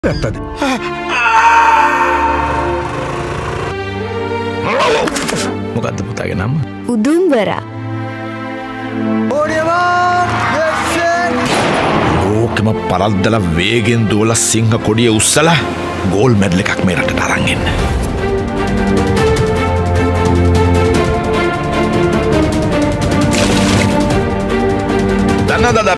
ඇත්තද? මොකද්ද පුතාගේ නම? උදුම්බරා. ඕකම පරද්දලා වේගෙන් දුවලා සිංහ කොඩිය උස්සලා ගෝල් මෙඩල් එකක් මේ රටට අරන් එන්න.